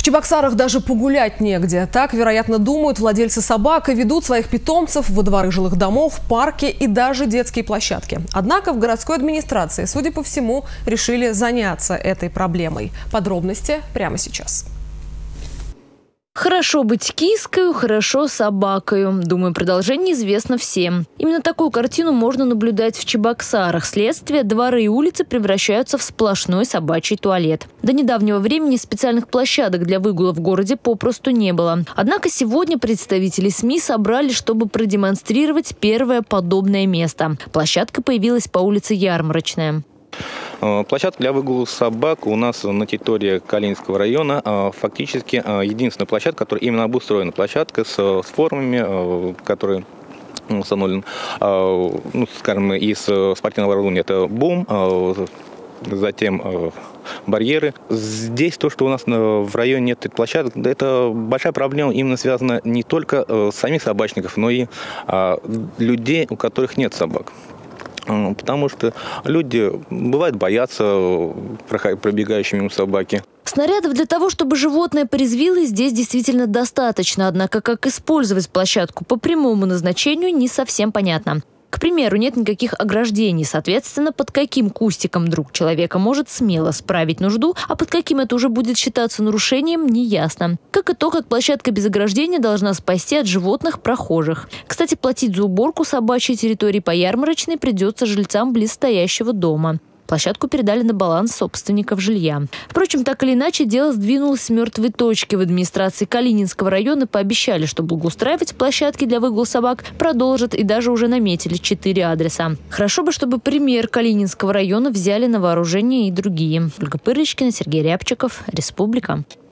Чебоксарах даже погулять негде. Так, вероятно, думают владельцы собак и ведут своих питомцев во дворы жилых домов, парки и даже детские площадки. Однако в городской администрации, судя по всему, решили заняться этой проблемой. Подробности прямо сейчас. Хорошо быть киской, хорошо собакою. Думаю, продолжение известно всем. Именно такую картину можно наблюдать в Чебоксарах. Следствие, дворы и улицы превращаются в сплошной собачий туалет. До недавнего времени специальных площадок для выгула в городе попросту не было. Однако сегодня представители СМИ собрались, чтобы продемонстрировать первое подобное место. Площадка появилась по улице Ярмарочная. Площадка для выгула собак у нас на территории Калининского района фактически единственная площадка, которая именно обустроена. Площадка с формами, которые установлены, скажем, из спортивного оборудования. Это бум, затем барьеры. Здесь то, что у нас в районе нет площадок, это большая проблема, именно связана не только с самих собачников, но и людей, у которых нет собак. Потому что люди, бывает, боятся пробегающие мимо собаки. Снарядов для того, чтобы животное порезвилось, здесь действительно достаточно. Однако, как использовать площадку по прямому назначению, не совсем понятно. К примеру, нет никаких ограждений. Соответственно, под каким кустиком друг человека может смело справить нужду, а под каким это уже будет считаться нарушением, неясно. Как итог, как площадка без ограждения должна спасти от животных прохожих. Кстати, платить за уборку собачьей территории по Ярмарочной придется жильцам близстоящего дома. Площадку передали на баланс собственников жилья. Впрочем, так или иначе, дело сдвинулось с мертвой точки. В администрации Калининского района пообещали, что благоустраивать площадки для выгула собак продолжат и даже уже наметили 4 адреса. Хорошо бы, чтобы пример Калининского района взяли на вооружение и другие. Ольга Пырочкина, Сергей Рябчиков, Республика.